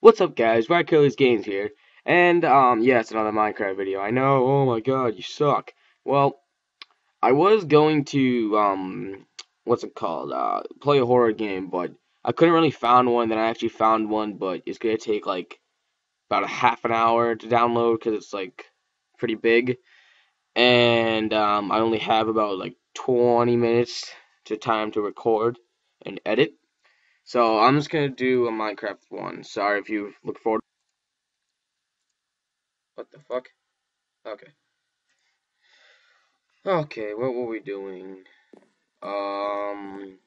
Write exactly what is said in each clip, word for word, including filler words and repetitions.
What's up, guys? Rackhilly's Games here, and um, yeah, it's another Minecraft video. I know. Oh my God, you suck. Well, I was going to um, what's it called? Uh, play a horror game, but I couldn't really find one. Then I actually found one, but it's gonna take like about a half an hour to download because it's like pretty big, and um, I only have about like twenty minutes to time to record and edit. So I'm just gonna do a Minecraft one. Sorry if you look forward. What the fuck? Okay. Okay, what were we doing? Um,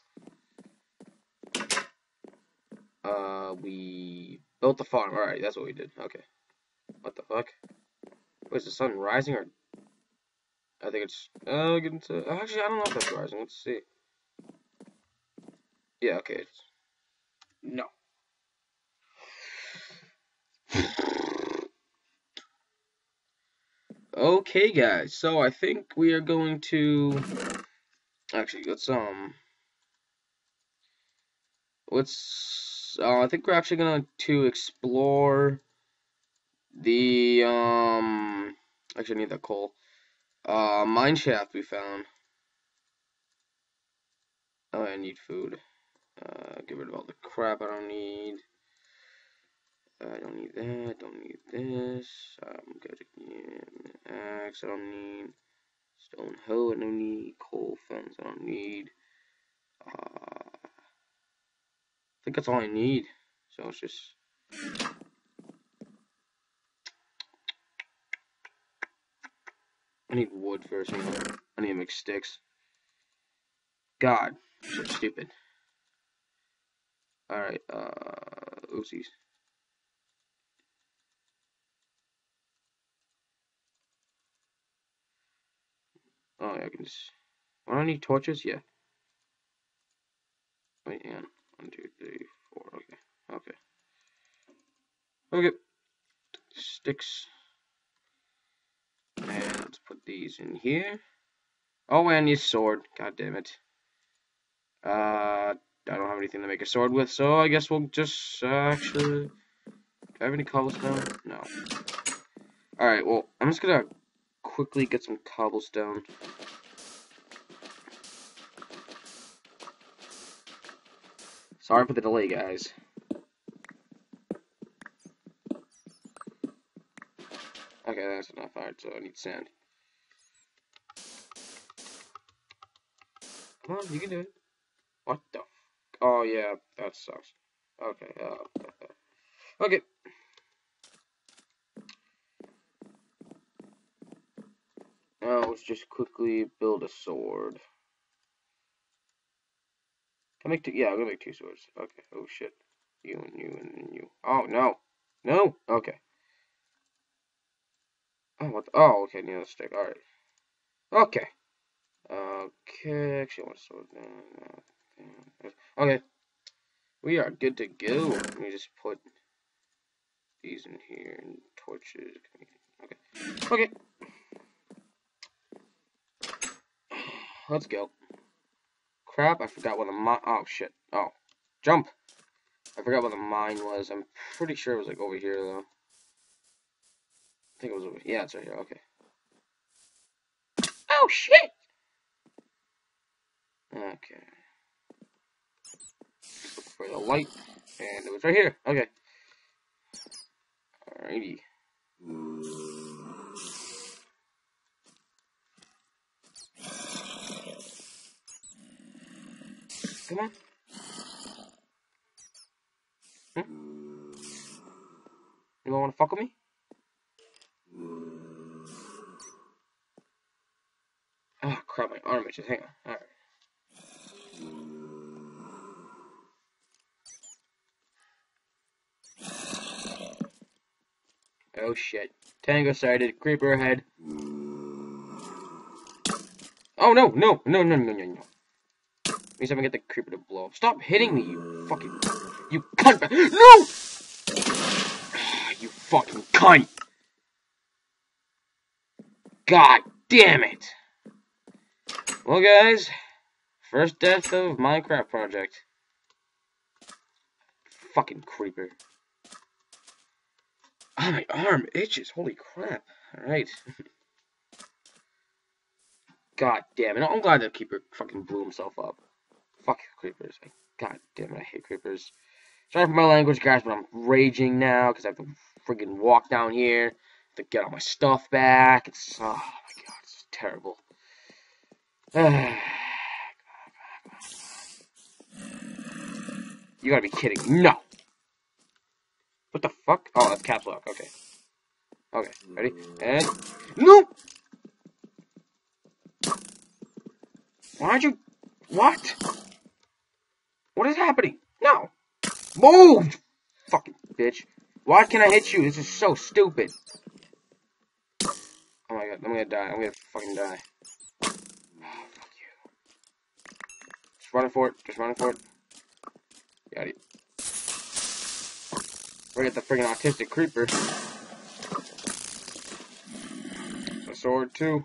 uh, we built the farm. Alright, that's what we did. Okay. What the fuck? Wait, is the sun rising or? I think it's, uh, getting to, actually, I don't know if that's rising. Let's see. Yeah, okay. It's, no. Okay, guys, so I think we are going to, actually, let's, um, let's, uh, I think we're actually going to explore the, um, actually, I need that coal. Uh, Mineshaft we found. Oh, I need food. Uh, get rid of all the crap I don't need. I don't need that. Don't need this. I'm good again. Axe I don't need. Stone hoe I don't need. Coal fence I don't need. Uh, I think that's all I need. So it's just. I need wood first. I need to make sticks. God, so stupid. Alright, uh, oopsies. Oh, yeah, I can just. Do I need torches? Yeah. Wait, hang on. One, two, three, four. Okay. Okay. Okay. Sticks. And let's put these in here. Oh, and your sword. God damn it. Uh, I don't have anything to make a sword with, so I guess we'll just, uh, actually... Do I have any cobblestone? No. Alright, well, I'm just gonna quickly get some cobblestone. Sorry for the delay, guys. Okay, that's enough. Alright, so I need sand. Come on, you can do it. What the f... Oh, yeah, that sucks. Okay, uh... Okay. Now, let's just quickly build a sword. Can I make two? Yeah, I'm gonna make two swords. Okay, oh shit. You and you and you. Oh, no. No? Okay. Oh, what the, oh, okay, need a stick. Alright. Okay. Okay, actually, I want to sword down. Okay. We are good to go. Let me just put these in here and torches. Okay. Okay. Let's go. Crap, I forgot what the mine. Oh, shit. Oh. Jump. I forgot what the mine was. I'm pretty sure it was like over here, though. I think it was over here. Yeah, it's right here. Okay. Oh, shit! Okay. Look for the light. And it was right here. Okay. Alrighty. Come on. Hmm? You don't want to fuck with me? Oh, crap, my arm itches. Hang on. Alright. Oh, shit. Tango sighted. Creeper ahead. Oh, no, no, no, no, no, no, no. At least I can get the creeper to blow up. Stop hitting me, you fucking... You cunt! No! You fucking cunt! God damn it! Well, guys, first death of Minecraft project. Fucking creeper. Oh, my arm itches. Holy crap. Alright. God damn it. I'm glad the creeper fucking blew himself up. Fuck creepers. God damn it, I hate creepers. Sorry for my language, guys, but I'm raging now because I have to friggin' walk down here to get all my stuff back. It's, oh my god, it's terrible. You gotta be kidding. No! What the fuck? Oh, that's caps lock. Okay. Okay, ready? And... No! Why'd you... What? What is happening? No! Move! Fucking bitch. Why can't I hit you? This is so stupid. Oh my god, I'm gonna die. I'm gonna fucking die. Oh, fuck you. Just running for it. Just running for it. Got it. We're gonna get the friggin' autistic creeper. A sword, too.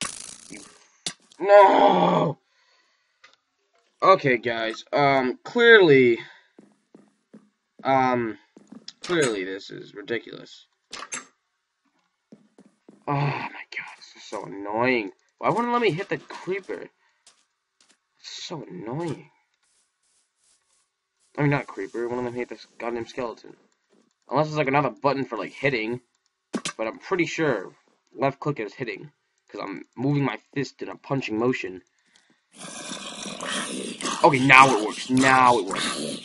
No! Okay, guys. Um, clearly... Um, clearly this is ridiculous. Oh my god, this is so annoying. Why wouldn't it let me hit the creeper? It's so annoying. I mean, not creeper. Why wouldn't let me hit this goddamn skeleton? Unless it's like another button for like hitting. But I'm pretty sure left click is hitting. Because I'm moving my fist in a punching motion. Okay, now it works. Now it works.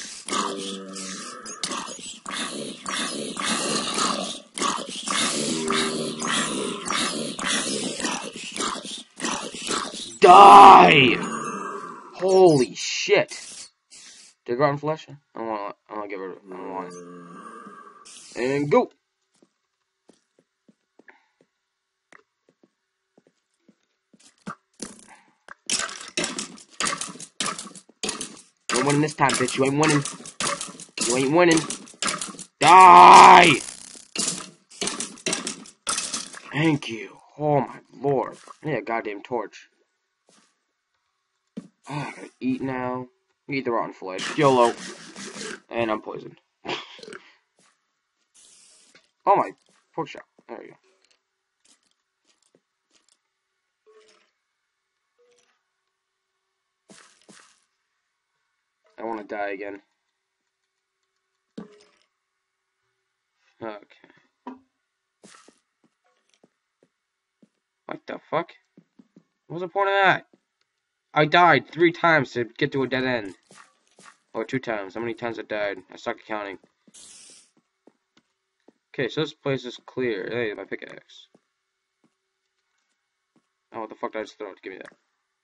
Die! Holy shit. Did it go out in flesh? I don't want I don't want to get rid of it. I don't want it. And go! You ain't winning this time, bitch. You ain't winning. You ain't winning. Die! Thank you. Oh my lord. I need a goddamn torch. Oh, I gotta eat now. Eat the rotten flesh. YOLO. And I'm poisoned. Oh my pork chop. There we go. I want to die again. Okay. What the fuck? What was the point of that? I died three times to get to a dead end. Or two times. How many times I died? I suck at counting. Okay, so this place is clear. Hey, my pickaxe. Oh, what the fuck did I just throw? Give me that.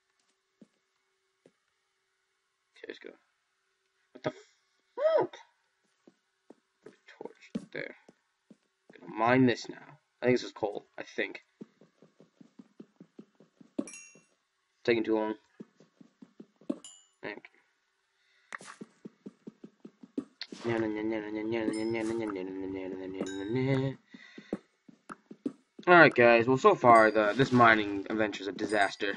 Okay, let's go. What the fuck? Put a torch there. Gonna mine this now. I think this is coal. I think. Taking too long. Thank you. Alright guys, well so far the this mining adventure is a disaster.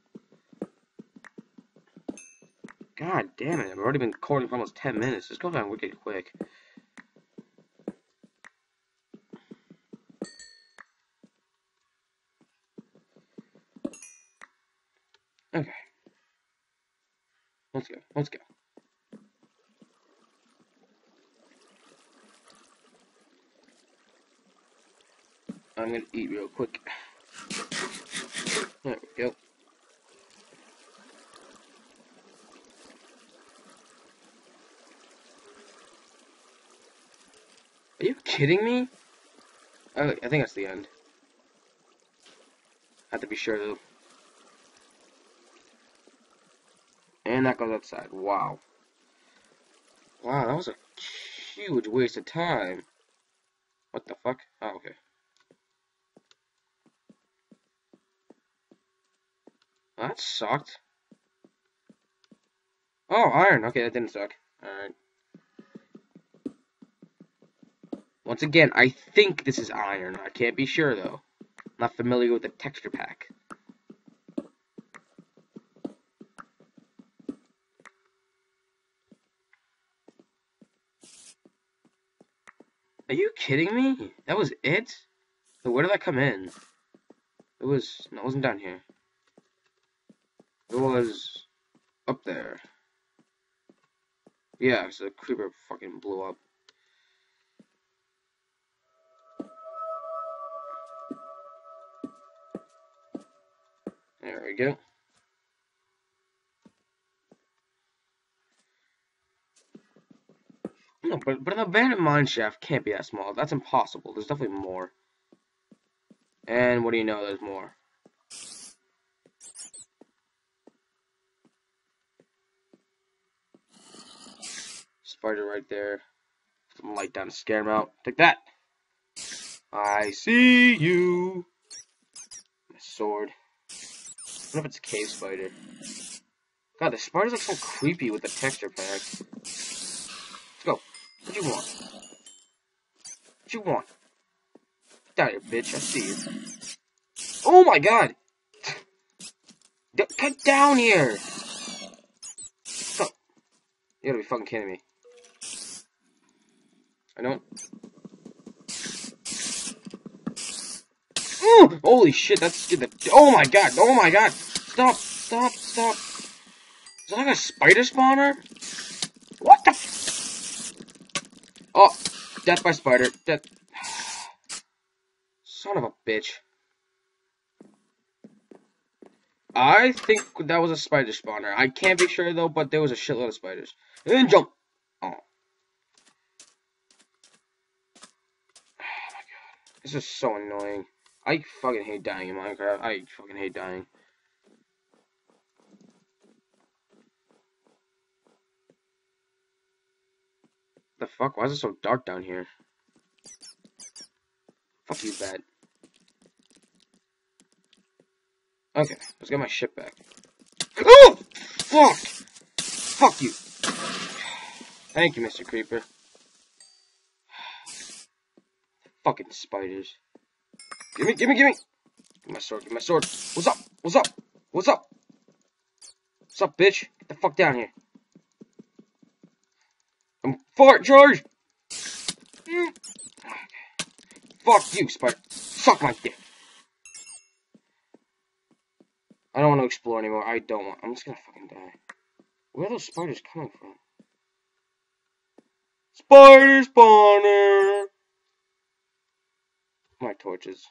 God damn it, I've already been recording for almost ten minutes. This goes on wicked quick. Okay. Let's go, let's go. I'm gonna eat real quick. There we go. Are you kidding me? Oh, I think that's the end. Have to be sure though. And that goes outside. Wow. Wow, that was a huge waste of time. What the fuck? Oh, okay. That sucked. Oh, iron. Okay, that didn't suck. Alright. Once again, I think this is iron. I can't be sure, though. I'm not familiar with the texture pack. Are you kidding me? That was it? So where did that come in? It was... No, it wasn't down here. It was... up there. Yeah, so the creeper fucking blew up. There we go. No, but, but an abandoned mineshaft can't be that small. That's impossible. There's definitely more. And what do you know? There's more. Spider right there. Some light down to scare him out. Take that! I see you! My sword. I wonder if it's a cave spider. God, the spider's like so creepy with the texture pack. Let's go. What you want? What you want? Get out of here, bitch. I see you. Oh my god! Get down here! Stop. You gotta be fucking kidding me. I don't. Ooh, holy shit, that's the. Oh my god, oh my god! Stop, stop, stop. Is that like a spider spawner? What the? Oh, death by spider. Death. Son of a bitch. I think that was a spider spawner. I can't be sure though, but there was a shitload of spiders. And then jump. Oh. Oh my god. This is so annoying. I fucking hate dying in Minecraft. I fucking hate dying. The fuck? Why is it so dark down here? Fuck you, bat. Okay, let's get my shit back. Oh! Fuck! Fuck you! Thank you, Mister Creeper. Fucking spiders. Gimme, gimme, gimme! Give me my sword, give me my sword. What's up? What's up? What's up? What's up, bitch? Get the fuck down here. I'm fart charge! Mm. Okay. Fuck you, spider. Suck my dick. I don't want to explore anymore. I don't want. I'm just gonna fucking die. Where are those spiders coming from? Spider spawner! My torches.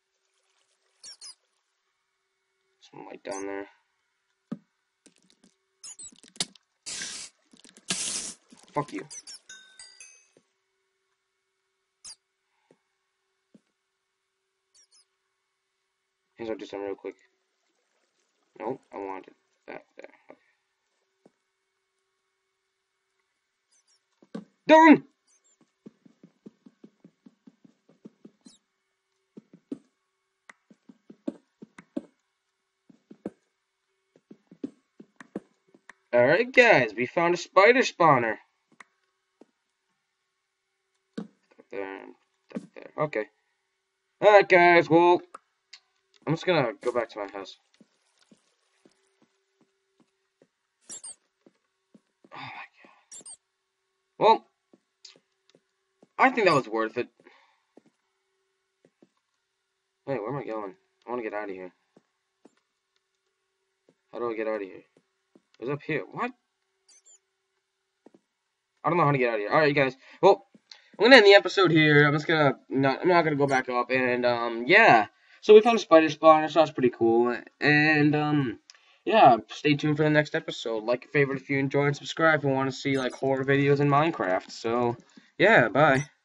Some light down there. Fuck you. Here's I'll do something real quick. Nope, I wanted that there. Okay. Done! Alright guys, we found a spider spawner. There, there. Okay. Alright guys, well, I'm just gonna go back to my house. Oh my god. Well, I think that was worth it. Wait, where am I going? I want to get out of here. How do I get out of here? It was up here. What? I don't know how to get out of here. Alright, guys. Well, I'm gonna end the episode here. I'm just gonna not I'm not gonna go back up and um yeah. So we found a spider spawner, so that's pretty cool. And um yeah, stay tuned for the next episode. Like and favorite if you enjoy and subscribe if you want to see like horror videos in Minecraft. So yeah, bye.